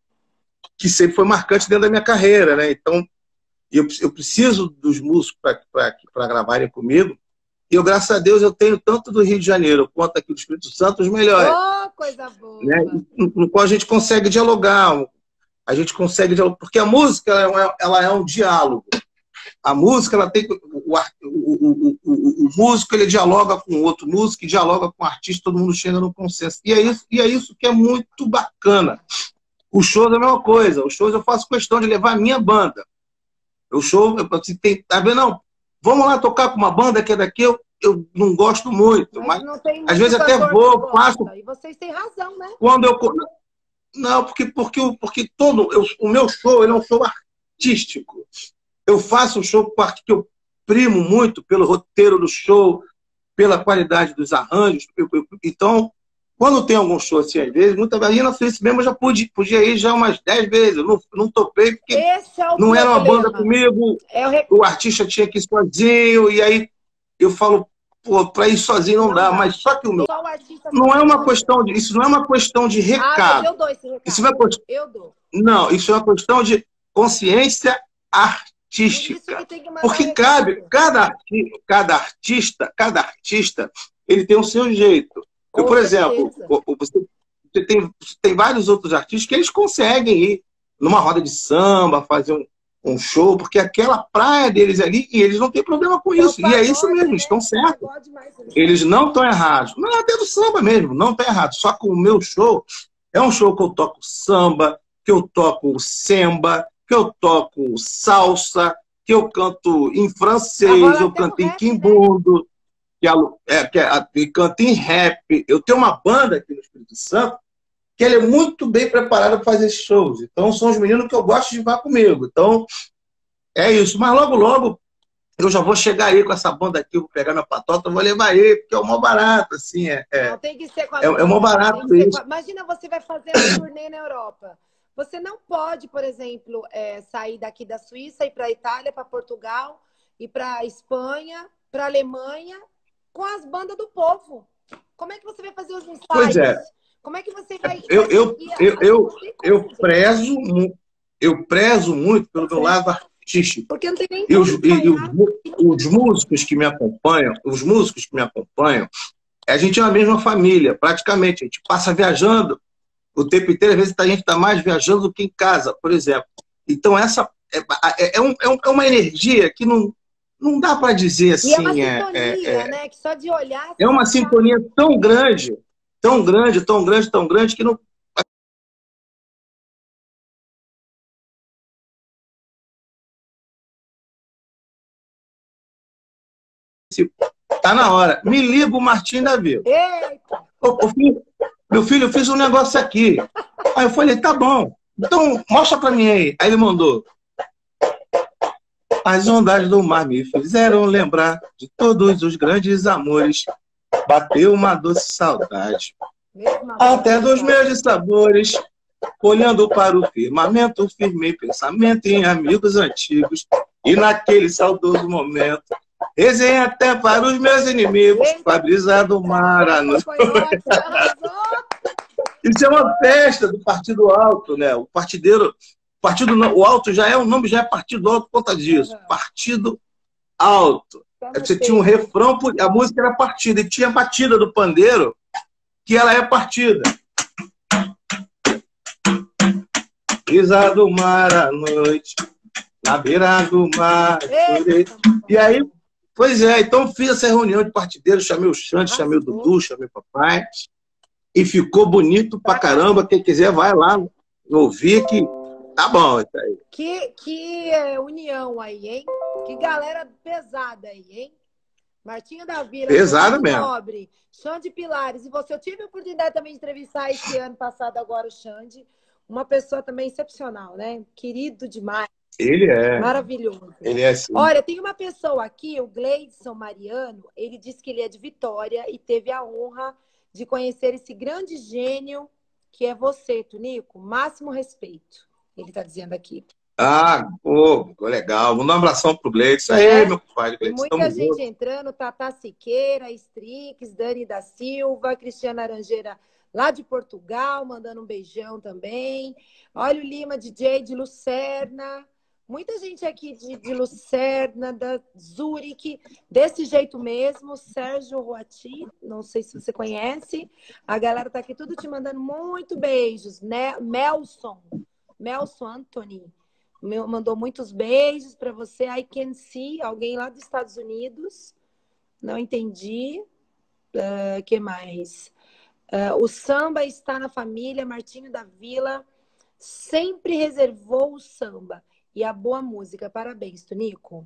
que sempre foi marcante dentro da minha carreira, né? Então, eu, eu preciso dos músicos para gravarem comigo. E eu, graças a Deus, eu tenho tanto do Rio de Janeiro quanto aqui do Espírito Santo os melhores. Oh, coisa boa! Né? No, no qual a gente consegue dialogar. A gente consegue dialogar, porque a música ela é, ela é um diálogo. A música, ela tem o, o, o, o, o músico ele dialoga com o outro músico, dialoga com o artista, todo mundo chega no consenso. E é isso, e é isso que é muito bacana. O show é a mesma coisa. Os shows eu faço questão de levar a minha banda. O show, assim, tem, tá vendo? Não, vamos lá tocar com uma banda que é daqui, eu, eu não gosto muito, mas, mas às vezes até vou, faço. E vocês têm razão, né? Quando eu Não, porque, porque, porque todo eu, o meu show ele é um show artístico. Eu faço um show que eu primo muito pelo roteiro do show, pela qualidade dos arranjos. Eu, eu, então, quando tem algum show assim, às vezes, muita vez, na Suíça mesmo eu já pude, podia ir já umas dez vezes. Eu não, não topei, porque é não era uma banda comigo, é o, rec... o artista tinha que ir sozinho, e aí eu falo, pô, para ir sozinho não, não dá, dá, mas só que o meu. O não é uma questão de. Isso não é uma questão de recado. Ah, eu dou esse recado. Isso é uma, eu dou. Não, isso é uma questão de consciência artística. Porque cabe, cada, arti, cada artista, cada artista, ele tem o seu jeito. Eu, por exemplo, você, você, tem, você tem vários outros artistas que eles conseguem ir numa roda de samba, fazer um, um show, porque aquela praia deles ali, e eles não têm problema com isso. E é isso mesmo, eles estão certos. Eles não estão errados. Não é até do samba mesmo, não está errado. Só que o meu show é um show que eu toco samba, que eu toco samba, que eu toco salsa, que eu canto em francês, eu canto em quimbundo, que é, que é, eu canto em rap. Eu tenho uma banda aqui no Espírito Santo que ela é muito bem preparada para fazer esses shows. Então, são os meninos que eu gosto de levar comigo. Então, é isso. Mas logo, logo, eu já vou chegar aí com essa banda aqui, vou pegar minha patota, vou levar aí, porque é o maior barato, assim. É, é, não, tem que ser com a é, é o maior barato isso. Com a... Imagina, você vai fazer uma turnê na Europa. Você não pode, por exemplo, é, sair daqui da Suíça, ir para a Itália, para Portugal, ir para a Espanha, para a Alemanha com as bandas do povo. Como é que você vai fazer os ensaios? Pois é. Como é que você vai... Eu, vai eu, eu, eu, eu, como, prezo, eu prezo muito pelo meu lado artístico. Porque não tem nem e os, e os, os músicos que me acompanham, os músicos que me acompanham, a gente é uma mesma família, praticamente. A gente passa viajando o tempo inteiro, às vezes a gente está mais viajando do que em casa, por exemplo. Então, essa é, é, é, um, é uma energia que não, não dá para dizer assim. E é uma sintonia, é, é, né? Que só de olhar... É uma sintonia tão grande, tão grande, tão grande, tão grande, que não... Tá na hora. Me liga o Martim da Vila. Eita! Ô, filho, meu filho, eu fiz um negócio aqui. Aí eu falei, tá bom. Então, mostra pra mim aí. Aí ele mandou. As ondas do mar me fizeram lembrar de todos os grandes amores. Bateu uma doce saudade. Até dos meus sabores. Olhando para o firmamento, firmei pensamento em amigos antigos. E naquele saudoso momento, rezei até para os meus inimigos, para a brisa do mar à noite. Isso é uma festa do Partido Alto, né? O partideiro, partido, o Alto já é o nome, já é Partido Alto por conta disso. Partido Alto. Você tinha um refrão, a música era partida, e tinha a batida do pandeiro, que ela é partida. Brisa do mar à noite, na beira do mar. E aí, pois é, então fiz essa reunião de partideiros, chamei o Xande, chamei o Dudu, chamei o papai, e ficou bonito pra caramba. Quem quiser vai lá ouvir que tá bom. Tá aí. Que, que é, união aí, hein? Que galera pesada aí, hein? Martinho da Vila, pesada mesmo. Nobre, Xande Pilares. E você, eu tive a oportunidade também de entrevistar esse ano passado agora o Xande. Uma pessoa também excepcional, né? Querido demais. Ele é. Maravilhoso. Ele é assim. Olha, tem uma pessoa aqui, o Gleidson Mariano, ele disse que ele é de Vitória e teve a honra de conhecer esse grande gênio que é você, Tunico. Máximo respeito, ele está dizendo aqui. Ah, pô, legal. Manda um abração pro Gleidson. Isso aí, é, meu pai. Muita gente juntos. Entrando, Tata Siqueira, Strix, Dani da Silva, Cristiana Aranjeira, lá de Portugal, mandando um beijão também. Olha o Lima, D J de Lucerna. Muita gente aqui de, de Lucerna, da Zurique, desse jeito mesmo. Sérgio Roati, não sei se você conhece. A galera tá aqui tudo te mandando muito beijos. Né? Melson, Melson Anthony, mandou muitos beijos para você. I can see, alguém lá dos Estados Unidos. Não entendi. Uh, que mais? Uh, o samba está na família. Martinho da Vila sempre reservou o samba e a boa música. Parabéns, Tunico.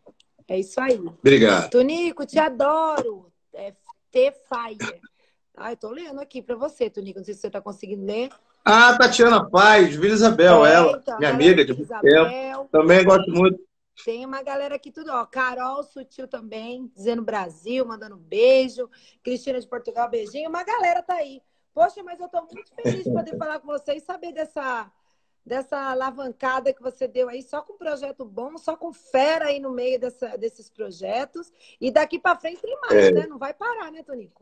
É isso aí. Obrigado. Tunico, te adoro. É T-Fire. Ah, eu tô lendo aqui para você, Tunico. Não sei se você está conseguindo ler. Ah, Tatiana Paz, Vila Isabel, é, ela. Então, minha amiga de muito tempo. Também gosto muito. Tem uma galera aqui tudo, ó. Carol Sutil também, dizendo Brasil, mandando beijo. Cristina de Portugal, beijinho. Uma galera tá aí. Poxa, mas eu tô muito feliz de poder falar com você e saber dessa, dessa alavancada que você deu aí, só com projeto bom, só com fera aí no meio dessa, desses projetos. E daqui para frente tem mais, é. né? Não vai parar, né, Tonico?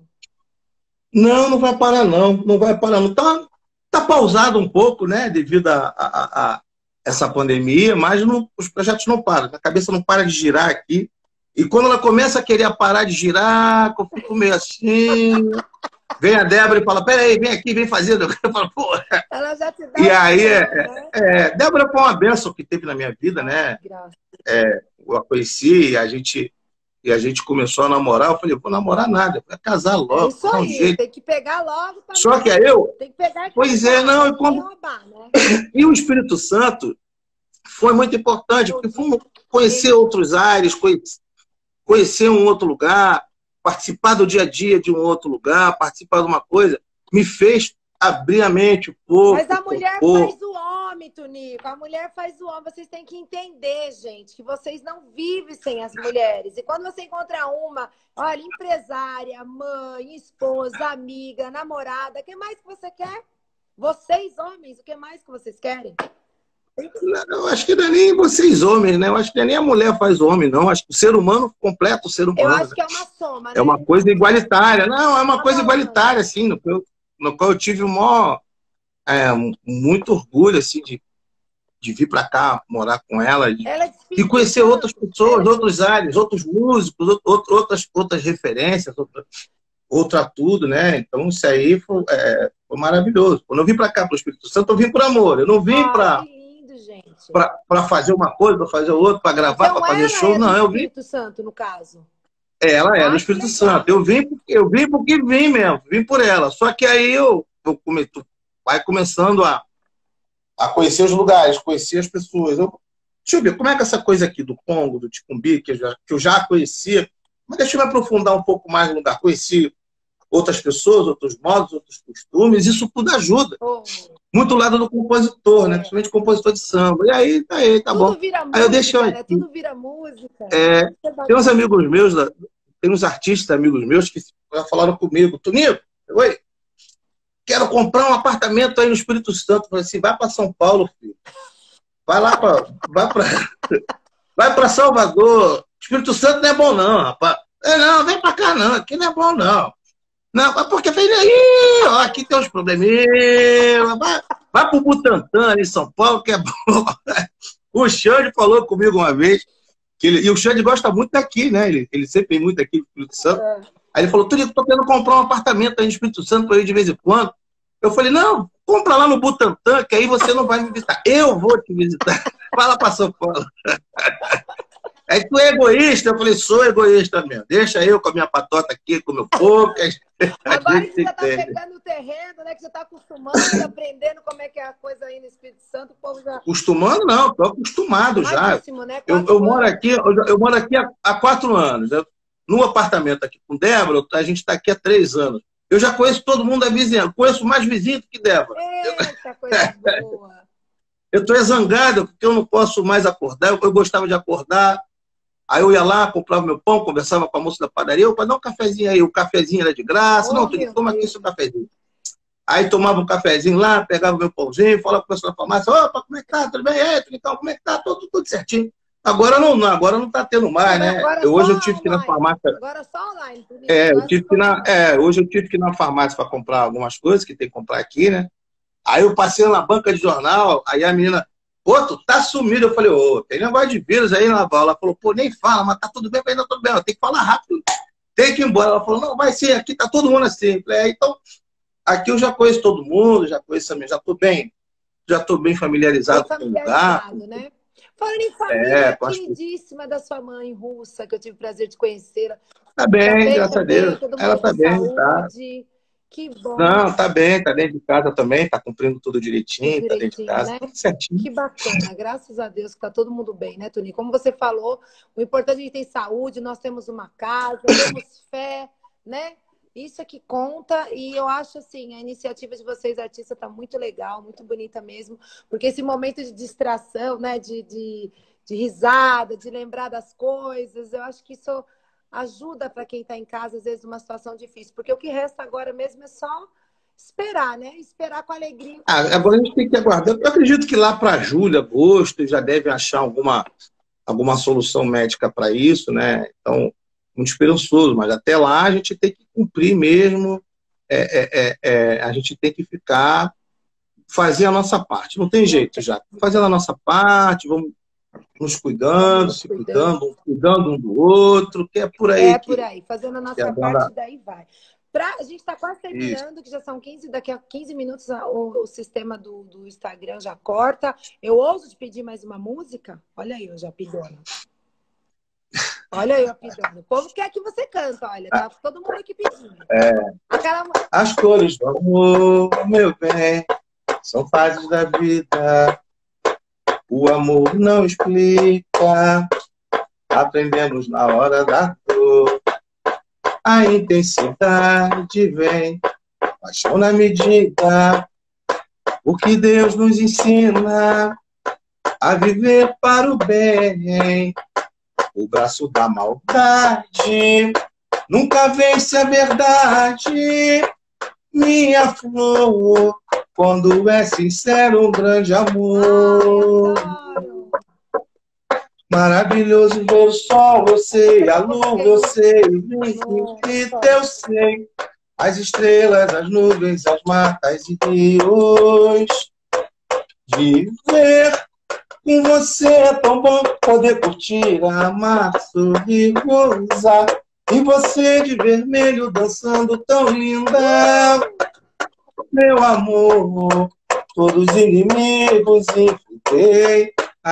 Não, não vai parar, não. Não vai parar, não. Tá, tá pausado um pouco, né? Devido a, a, a essa pandemia, mas não, os projetos não param. A cabeça não para de girar aqui. E quando ela começa a querer parar de girar, eu fico meio assim... Vem a Débora e fala, peraí, vem aqui, vem fazer. Eu falo, pô. Ela já te dá e aí, tempo, é, né? é, Débora foi uma bênção que teve na minha vida, né? É, eu a conheci e a, gente, e a gente começou a namorar. Eu falei, vou namorar nada, vou casar logo. É isso aí, um jeito. Tem que pegar logo. Pra Só que aí eu... Tem que pegar e pois casar, é, não. E, quando... roubar, né? e o Espírito Santo foi muito importante, porque fomos conhecer outros ares, conhecer um outro lugar, participar do dia a dia de um outro lugar, participar de uma coisa, me fez abrir a mente um pouco. Mas a mulher faz o homem, Tunico. A mulher faz o homem. Vocês têm que entender, gente, que vocês não vivem sem as mulheres. E quando você encontra uma, olha, empresária, mãe, esposa, amiga, namorada, o que mais que você quer? Vocês, homens, o que mais que vocês querem? Eu acho que não é nem vocês homens, né? Eu acho que nem a mulher faz homem, não. Eu acho que o ser humano completa o ser humano. Eu acho que é uma soma, né? É uma coisa igualitária. Não, é uma coisa igualitária, assim, no qual, no qual eu tive o maior, é, muito orgulho, assim, de, de vir para cá, morar com ela, de, ela é e conhecer outras pessoas, ela... outros áreas, outros músicos, outro, outras, outras referências, outra, outra tudo, né? Então, isso aí foi, é, foi maravilhoso. Quando eu vim para cá, para o Espírito Santo, eu vim por amor. Eu não vim para para fazer uma coisa, para fazer outra, para gravar, então, para fazer show. É não, do eu vim. Espírito Santo, no caso. Ela é do Espírito Santo. Eu vim, porque, eu vim porque vim mesmo, vim por ela. Só que aí eu, eu come, tu vai começando a, a conhecer os lugares, conhecer as pessoas. Eu, deixa eu ver, como é que essa coisa aqui do Congo, do Ticumbi, que eu já, que eu já conhecia, mas deixa eu me aprofundar um pouco mais no lugar. Conheci outras pessoas, outros modos, outros costumes, isso tudo ajuda. Oh. Muito lado do compositor, é. né? Principalmente compositor de samba. E aí, tá aí, tá tudo bom. Vira aí música, eu deixo né? Tudo vira música. É, tem uns amigos meus, tem uns artistas amigos meus que já falaram comigo, Toninho, oi, quero comprar um apartamento aí no Espírito Santo. Eu falei assim, vai para São Paulo, filho. Vai lá para vai para vai para Salvador. Espírito Santo não é bom não, rapaz. É, não, vem para cá não, aqui não é bom não. Não, porque vem aí, ó, aqui tem uns probleminhas. Vai, vai pro Butantã, ali em São Paulo, que é bom. O Xande falou comigo uma vez, que ele, e o Xande gosta muito daqui, né? Ele, ele sempre vem muito aqui no Espírito Santo. É. Aí ele falou, Turico, tô querendo comprar um apartamento aí no Espírito Santo para ir de vez em quando. Eu falei, não, compra lá no Butantã, que aí você não vai me visitar. Eu vou te visitar. Vai lá para São Paulo. Aí tu é egoísta? Eu falei, sou egoísta mesmo. Deixa eu com a minha patota aqui, com o meu pouco. Agora que você já tá pegando o terreno, né? Que você tá acostumando, aprendendo como é que é a coisa aí no Espírito Santo, o povo já... Acostumando não, tô acostumado já. Né? Eu, eu, moro aqui, eu, eu moro aqui há, há quatro anos. Eu, no apartamento aqui com Débora, a gente está aqui há três anos. Eu já conheço todo mundo da vizinhança. Conheço mais vizinho do que Débora. Eita, coisa boa. Eu estou zangado porque eu não posso mais acordar. Eu, eu gostava de acordar. Aí eu ia lá, comprava meu pão, conversava com a moça da padaria, eu para dar um cafezinho aí, o cafezinho era de graça, oh, não, tu toma aqui seu cafezinho. Aí tomava um cafezinho lá, pegava meu pãozinho, falava com o pessoal da farmácia, opa, como é que tá? Tudo bem? É, então, como é que tá? Tudo, tudo certinho. Agora não, não, agora não tá tendo mais, né? Eu, hoje eu tive online. que ir na farmácia. Agora só online. É, eu tive que ir na, é, hoje eu tive que ir na farmácia para comprar algumas coisas que tem que comprar aqui, né? Aí eu passei na banca de jornal, aí a menina, pô, tu tá sumido. Eu falei, ô, tem negócio de vírus aí, Naval. Ela falou, pô, nem fala, mas tá tudo bem, ainda tá tudo bem. Tem que falar rápido, tem que ir embora. Ela falou, não, vai sim, aqui tá todo mundo assim. Eu falei, é, então, aqui eu já conheço todo mundo, já conheço também, já tô bem, já tô bem familiarizado, bem familiarizado com o lugar. Né? Falando em família, é, queridíssima que... da sua mãe russa, que eu tive o prazer de conhecê-la. Tá bem, tá bem graças tá a Deus. Bem, ela tá bem, saúde. Tá. Que bom. Não, tá bem, tá dentro de casa também, tá cumprindo tudo direitinho, tudo direitinho tá dentro de casa, né? tudo certinho. Que bacana, graças a Deus que tá todo mundo bem, né, Tony? Como você falou, o importante é a gente ter saúde, nós temos uma casa, temos fé, né? Isso é que conta, e eu acho assim, a iniciativa de vocês, artistas, tá muito legal, muito bonita mesmo, porque esse momento de distração, né, de, de, de risada, de lembrar das coisas, eu acho que isso ajuda para quem está em casa, às vezes, numa situação difícil. Porque o que resta agora mesmo é só esperar, né? Esperar com alegria. Ah, agora a gente tem que aguardar. Eu acredito que lá para julho, agosto, já deve achar alguma, alguma solução médica para isso, né? Então, muito esperançoso. Mas até lá a gente tem que cumprir mesmo. É, é, é, é, a gente tem que ficar, fazer a nossa parte. Não tem jeito já. Fazendo a nossa parte, vamos nos cuidando, se cuidando, cuidando um do outro, que é por aí. É por aí, fazendo a nossa parte, daí vai. Pra, a gente está quase terminando, Isso. que já são quinze, daqui a quinze minutos o, o sistema do, do Instagram já corta. Eu ouso te pedir mais uma música? Olha aí, eu já pidona. Olha aí, eu pidona. O povo quer que você canta, olha, tá todo mundo aqui pedindo. É. Aquela... As cores do amor, meu bem, são fases da vida. O amor não explica, aprendemos na hora da dor. A intensidade vem, paixão na medida. O que Deus nos ensina a viver para o bem. O braço da maldade nunca vence a verdade. Minha flor, quando é sincero um grande amor. Maravilhoso ver o sol, eu sei, a lua, eu sei, o infinito, eu sei. As estrelas, as nuvens, as matas e rios. Viver com você é tão bom, poder curtir, amar, sorrir, gozar. E você de vermelho dançando tão linda, meu amor. Todos os inimigos enfrentei,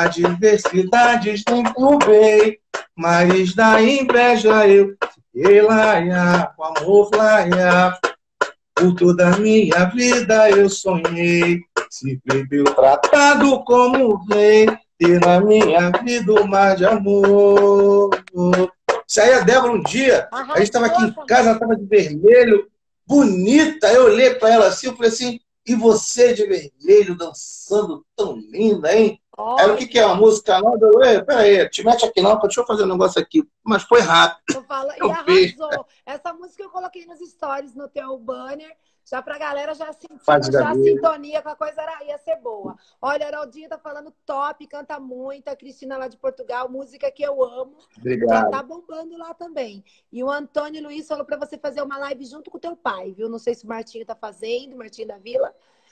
adversidades derrubei, mas da inveja eu fiquei laia, com amor laia. Por toda a minha vida eu sonhei, se bebeu tratado como rei, ter na minha vida um mar de amor. Isso aí, a Débora, um dia, a gente estava aqui em casa, ela estava de vermelho, bonita, eu olhei para ela assim, eu falei assim, e você de vermelho, dançando tão linda, hein? Olha. Aí, o que, que é uma música? Não, eu, peraí, te mete aqui não, deixa eu fazer um negócio aqui. Mas foi rápido. Eu falo, eu e arrasou. Essa música eu coloquei nos stories, no teu banner, já pra galera já sentir, já a sintonia com a coisa era, ia ser boa. Olha, a Araldinha tá falando top, canta muito, a Cristina lá de Portugal, música que eu amo. Obrigado. Já tá bombando lá também. E o Antônio Luiz falou pra você fazer uma live junto com o teu pai, viu? Não sei se o Martinho tá fazendo, Martinho da Vila.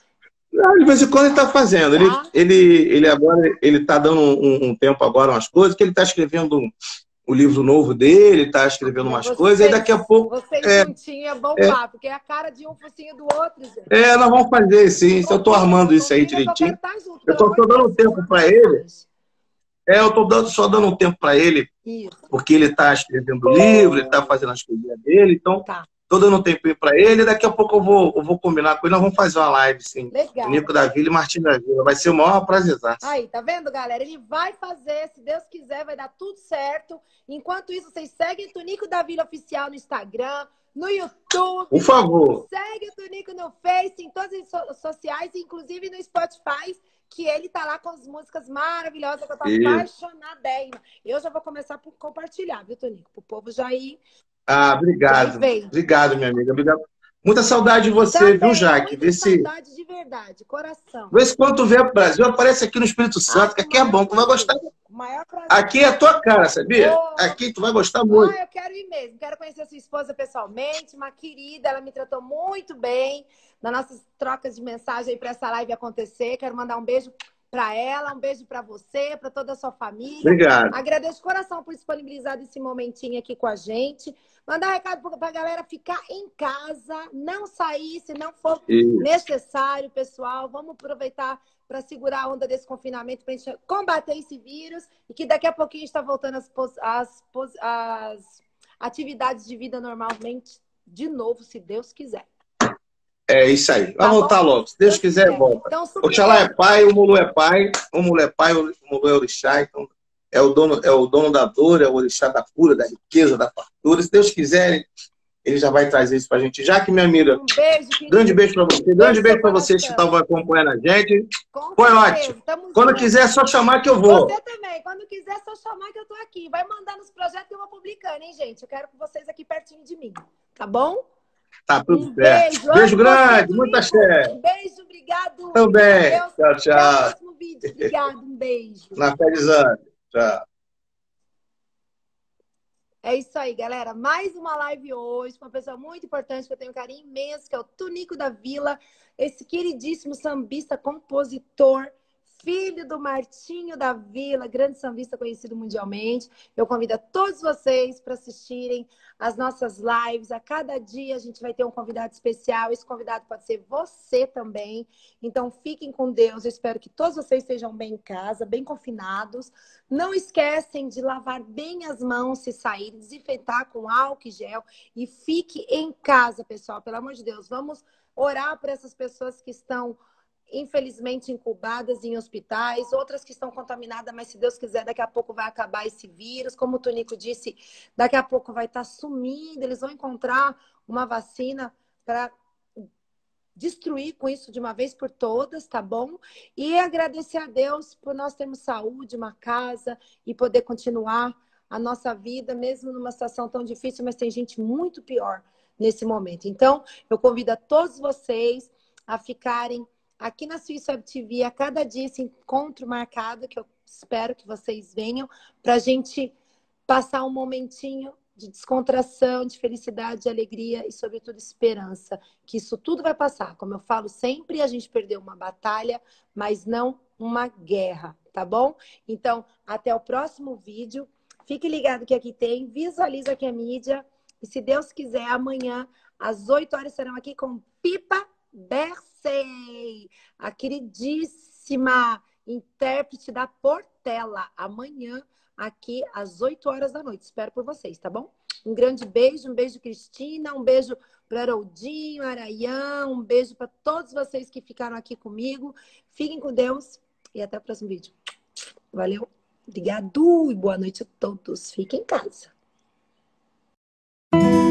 Não, de vez em quando ele está fazendo. Ele, Tá. ele, ele agora ele está dando um, um tempo agora umas coisas, que ele está escrevendo o livro novo dele, está escrevendo umas vocês, coisas, e daqui a pouco. Vocês é, juntinhos é bombar, é, porque é a cara de um focinho do outro, gente. É, nós vamos fazer sim. Eu estou armando isso aí direitinho. Eu estou dando um tempo para ele. É, eu estou dando, só dando um tempo para ele, isso, porque ele está escrevendo o livro, ele está fazendo as coisinhas dele, então. Tá. Tô dando um tempinho para ele, daqui a pouco eu vou, eu vou combinar com ele, nós vamos fazer uma live, sim. Legal. Nico da Vila e Martim da Vila. Vai ser o maior prazer. Aí, tá vendo, galera? Ele vai fazer, se Deus quiser, vai dar tudo certo. Enquanto isso, vocês seguem o Tunico da Vila Oficial no Instagram, no YouTube. Por favor. Segue o Tunico no Face, em todas as redes sociais, inclusive no Spotify, que ele tá lá com as músicas maravilhosas, que eu tô isso. apaixonadérrima. Eu já vou começar por compartilhar, viu, Tunico? Pro povo já ir... Ah, obrigado. Obrigado, minha amiga. Obrigado. Muita saudade de você, também, viu, Jaque? Muita Vê saudade se... de verdade, coração. Vê se quando tu vier pro Brasil, aparece aqui no Espírito Santo, ah, que aqui é bom, tu vai gostar. Maior prazer. Aqui é a tua cara, sabia? Oh. Aqui tu vai gostar muito. Ah, eu quero ir mesmo. Quero conhecer a sua esposa pessoalmente, uma querida, ela me tratou muito bem nas nossas trocas de mensagem para essa live acontecer. Quero mandar um beijo para ela, um beijo para você, para toda a sua família. Obrigado. Agradeço de coração por disponibilizar esse momentinho aqui com a gente. Mandar um recado para a galera ficar em casa, não sair se não for Isso. necessário, pessoal. Vamos aproveitar para segurar a onda desse confinamento, para a gente combater esse vírus e que daqui a pouquinho a gente está voltando às, às, às atividades de vida normalmente de novo, se Deus quiser. É isso aí. Vai tá voltar bom? Logo. Se Deus quiser, é. volta. Então, Oxalá é pai, o Mulu é pai, o Mulu é pai, o Mulu é orixá. Então, é o dono, é o dono da dor, é o orixá da cura, da riqueza, da fartura. Se Deus quiser, ele já vai trazer isso pra gente. Já que, minha amiga, um beijo, grande beijo pra você. Grande beijo pra vocês que estavam acompanhando a gente. Com Foi certeza. Ótimo. Tamo Quando junto. Quiser, é só chamar que eu vou. Você também. Quando quiser, é só chamar que eu tô aqui. Vai mandando os projetos que eu vou publicando, hein, gente? Eu quero com vocês aqui pertinho de mim. Tá bom? Tá tudo um certo. Beijo, beijo grande, muita fé. Um beijo, obrigado. Também. Tchau, tchau. Até o próximo vídeo. Obrigado, um beijo. Na fé de exame. Tchau. É isso aí, galera. Mais uma live hoje com uma pessoa muito importante que eu tenho um carinho imenso, que é o Tunico da Vila, esse queridíssimo sambista, compositor, filho do Martinho da Vila, grande sambista conhecido mundialmente. Eu convido a todos vocês para assistirem as nossas lives. A cada dia a gente vai ter um convidado especial. Esse convidado pode ser você também. Então fiquem com Deus. Eu espero que todos vocês estejam bem em casa, bem confinados. Não esquecem de lavar bem as mãos se saírem, desinfetar com álcool e gel. E fique em casa, pessoal. Pelo amor de Deus, vamos orar por essas pessoas que estão infelizmente incubadas em hospitais, outras que estão contaminadas, mas se Deus quiser, daqui a pouco vai acabar esse vírus. Como o Tunico disse, daqui a pouco vai estar sumindo, eles vão encontrar uma vacina para destruir com isso de uma vez por todas, tá bom? E agradecer a Deus por nós termos saúde, uma casa e poder continuar a nossa vida, mesmo numa situação tão difícil, mas tem gente muito pior nesse momento. Então, eu convido a todos vocês a ficarem aqui na Swiss Web T V, a cada dia esse encontro marcado, que eu espero que vocês venham, para a gente passar um momentinho de descontração, de felicidade, de alegria e, sobretudo, esperança. Que isso tudo vai passar. Como eu falo sempre, a gente perdeu uma batalha, mas não uma guerra, tá bom? Então, até o próximo vídeo. Fique ligado que aqui tem, visualiza aqui a mídia. E se Deus quiser, amanhã, às oito horas, estarão aqui com Pipa Bersey, a queridíssima intérprete da Portela. Amanhã, aqui às oito horas da noite. Espero por vocês, tá bom? Um grande beijo, um beijo, Cristina, um beijo para Haroldinho, Arayan, um beijo para todos vocês que ficaram aqui comigo. Fiquem com Deus e até o próximo vídeo. Valeu, obrigado e boa noite a todos. Fiquem em casa.